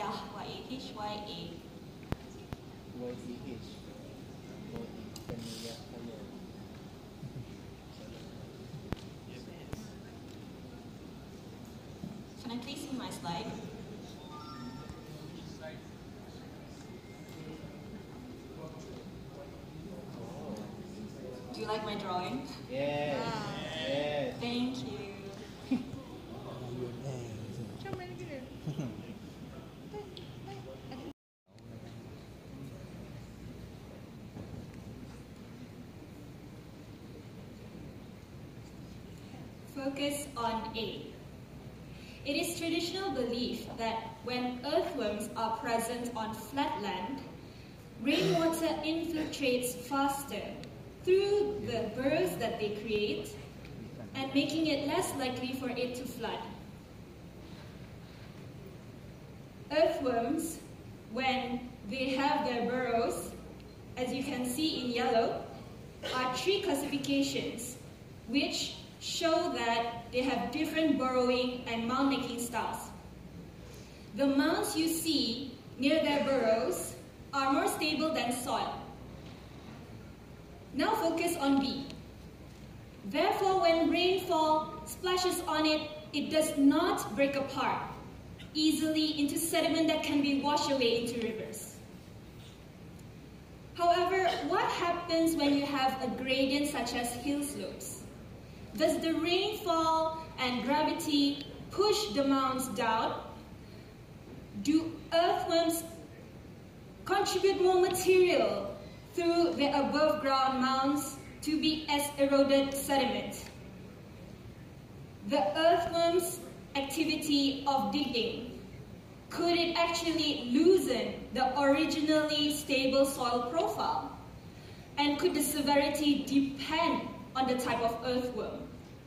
YAHYA. YTH. Can I please see my slide? Do you like my drawing? Yes. Yes. Thank you. Focus on A. It is traditional belief that when earthworms are present on flat land, rainwater infiltrates faster through the burrows that they create and making it less likely for it to flood. Earthworms, when they have their burrows, as you can see in yellow, are three classifications which show that they have different burrowing and mound making styles. The mounds you see near their burrows are more stable than soil. Now focus on B. Therefore, when rainfall splashes on it, it does not break apart easily into sediment that can be washed away into rivers. However, what happens when you have a gradient such as hill slopes? Does the rainfall and gravity push the mounds down? Do earthworms contribute more material through the above ground mounds to be as eroded sediment? The earthworms' activity of digging, could it actually loosen the originally stable soil profile? And could the severity depend on the type of earthworm?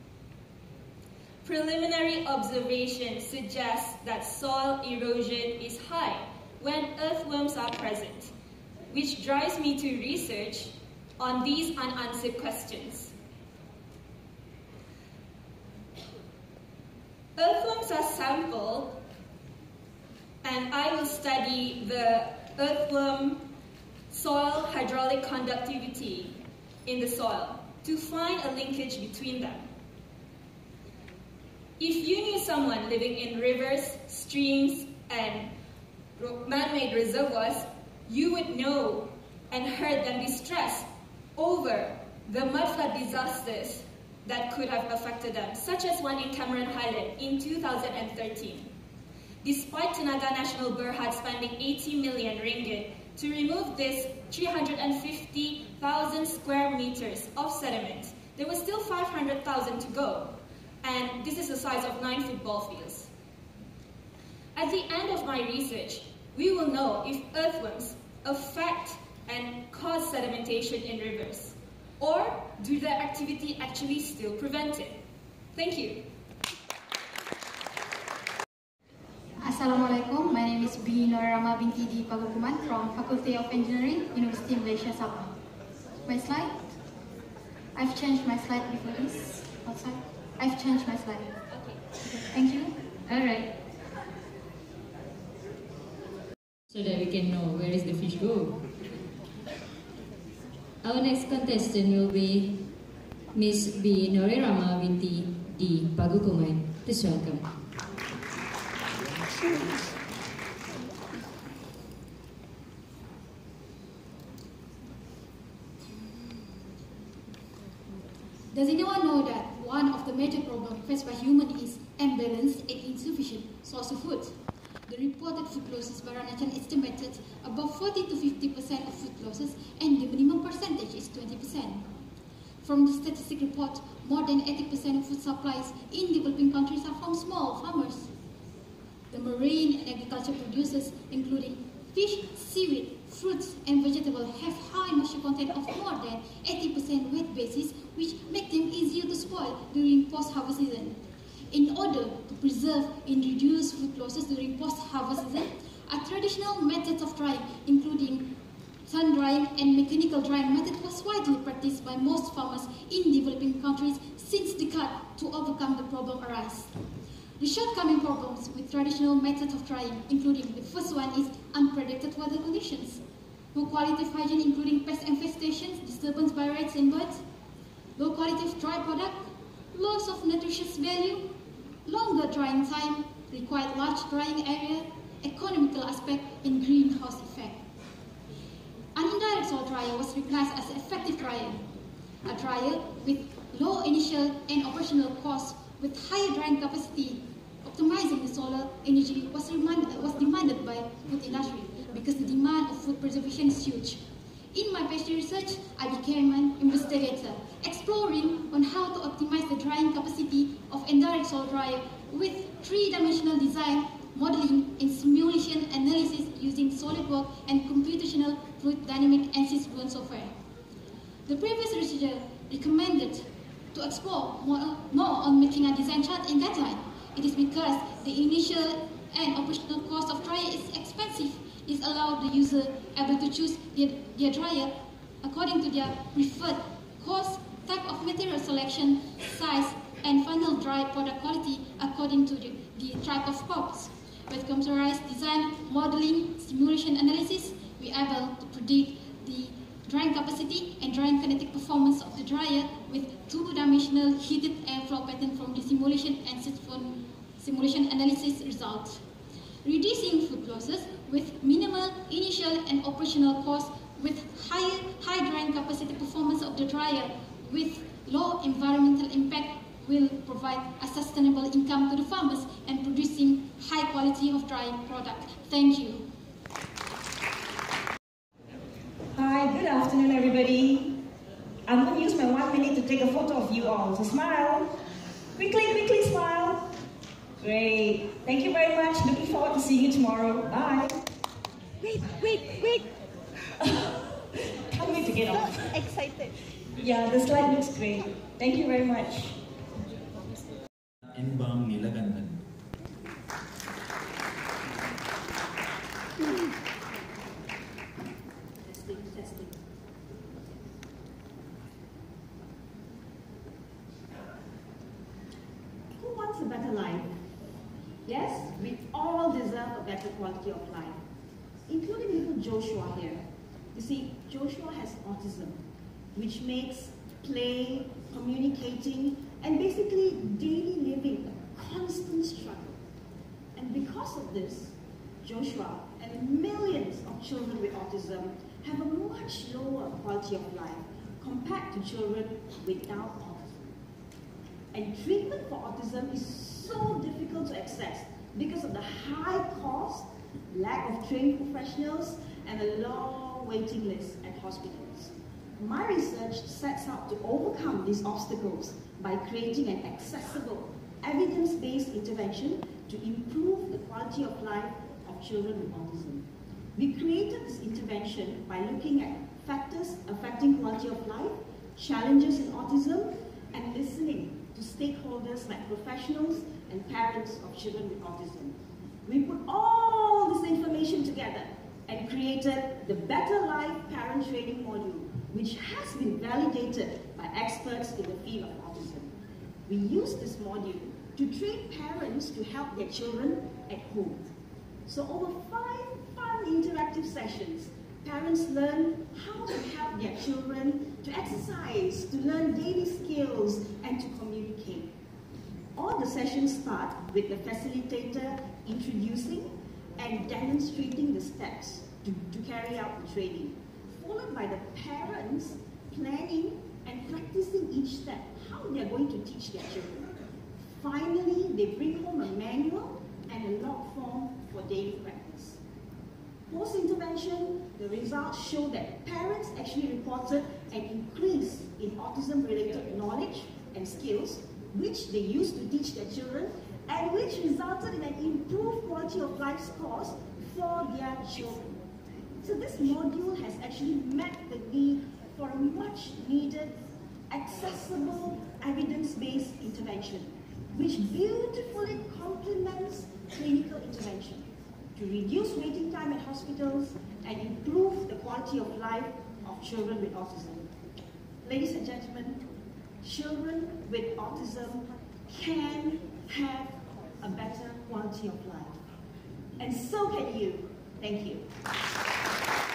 Preliminary observations suggest that soil erosion is high when earthworms are present, which drives me to research on these unanswered questions. Earthworms are sampled, and I will study the earthworm soil hydraulic conductivity in the soil to find a linkage between them. If you knew someone living in rivers, streams, and man-made reservoirs, you would know and heard them be stressed over the mudflood disasters that could have affected them, such as one in Cameron Highland in 2013. Despite Tenaga Nasional Berhad spending 80 million ringgit to remove this 350,000 square meters of sediment, there was still 500,000 to go. And this is the size of 9 football fields. At the end of my research, we will know if earthworms affect and cause sedimentation in rivers, or do their activity actually still prevent it? Thank you. Assalamualaikum, my name is B. Norama binti D. Pagukuman from Faculty of Engineering, University of Malaysia, Sabah. My slide? I've changed my slide before this. Outside. I've changed my slide. Okay. Thank you. Alright. So that we can know where is the fish go. Our next contestant will be Miss B. Norirama binti D. Pagukuman. Please welcome. Does anyone know that one of the major problems faced by humans is imbalance and insufficient source of food? The reported food losses by Ranachan estimated about 40 to 50% of food losses, and the minimum percentage is 20%. From the statistic report, more than 80% of food supplies in developing countries are from small farmers. The marine and agriculture producers, including fish, seaweed, fruits, and vegetables, have high moisture content of more than 80% wet basis, which make them easier to spoil during post-harvest season. In order to preserve and reduce food losses during post-harvest season, a traditional methods of drying, including sun drying and mechanical drying method, was widely practiced by most farmers in developing countries since decades to overcome the problem arise. The shortcoming problems with traditional methods of drying, including the first one is unpredicted weather conditions, low quality of hygiene including pest infestations, disturbance by rats and birds, low quality of dry product, loss of nutritious value, longer drying time, required large drying area, economical aspect, and greenhouse effect. An indirect soil dryer was recognized as an effective dryer, a dryer with low initial and operational costs with higher drying capacity. Optimizing the solar energy was demanded by food industry because the demand of food preservation is huge. In my PhD research, I became an investigator, exploring on how to optimize the drying capacity of indirect soil dryer with three-dimensional design, modeling, and simulation analysis using SolidWorks and computational fluid dynamic ANSYS Fluent software. The previous researcher recommended to explore more on making a design chart and guideline. It is because the initial and operational cost of dryer is expensive. This allows the user able to choose their dryer according to their preferred cost, type of material selection, size, and final dry product quality according to the type of purpose. With computerized design, modeling, simulation analysis, we are able to predict the drying capacity and drying kinetic performance of the dryer with two-dimensional heated airflow pattern from the simulation and simulation analysis results. Reducing food losses with minimal initial and operational costs with high drying capacity performance of the dryer with low environmental impact will provide a sustainable income to the farmers and producing high quality of drying product. Thank you. Hi, good afternoon everybody. I'm going to use my 1 minute to take a photo of you all. So smile. Quickly smile. Great. Thank you very much. Looking forward to seeing you tomorrow. Bye. Wait. Can't wait to get off. So excited. Yeah, the slide looks great. Thank you very much. Embang Nilakandan. Testing. Who wants a better life? Yes, we all deserve a better quality of life, including little Joshua here. You see, Joshua has autism, which makes play, communicating, and basically daily living a constant struggle. And because of this, Joshua and millions of children with autism have a much lower quality of life compared to children without autism. And treatment for autism is so difficult to access because of the high cost, lack of trained professionals, and a long waiting list at hospitals. My research sets out to overcome these obstacles by creating an accessible, evidence-based intervention to improve the quality of life of children with autism. We created this intervention by looking at factors affecting quality of life, challenges in autism, and listening to stakeholders like professionals and parents of children with autism. We put all this information together and created the Better Life Parent Training Module, which has been validated by experts in the field of autism. We use this module to train parents to help their children at home. So over 5 fun interactive sessions, parents learn how to help their children to exercise, to learn daily skills, and to communicate. All the sessions start with the facilitator introducing and demonstrating the steps to carry out the training, followed by the parents planning and practicing each step, how they are going to teach their children. Finally, they bring home a manual and a log form for daily practice. Post-intervention, the results show that parents actually reported an increase in autism-related knowledge and skills, which they used to teach their children, and which resulted in an improved quality of life scores for their children. So this module has actually met the need for a much needed, accessible, evidence-based intervention, which beautifully complements clinical intervention to reduce waiting time at hospitals and improve the quality of life of children with autism. Ladies and gentlemen, children with autism can have a quality of life. And so can you. Thank you.